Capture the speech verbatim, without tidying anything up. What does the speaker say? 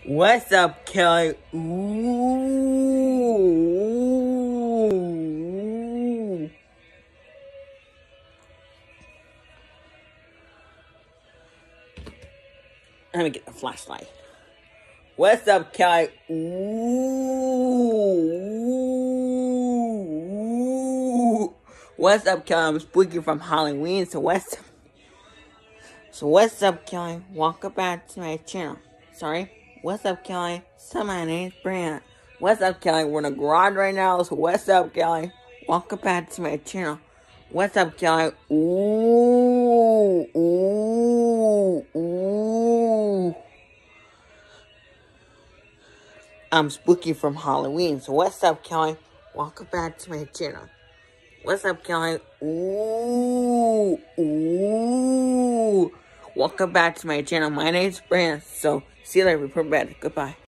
What's up, Kelly? Ooh. Let me get the flashlight. What's up, Kelly? Ooh. What's up, Kelly? I'm Spooky from Halloween. So what's So what's up, Kelly? Welcome back to my channel. Sorry. What's up, Kelly? So my name's Brian. What's up, Kelly? We're in a garage right now. So what's up, Kelly? Welcome back to my channel. What's up, Kelly? Ooh, ooh, ooh. I'm Spooky from Halloween. So what's up, Kelly? Welcome back to my channel. What's up, Kelly? Ooh, ooh. Welcome back to my channel. My name's Brian. So see you later. Report back. Goodbye.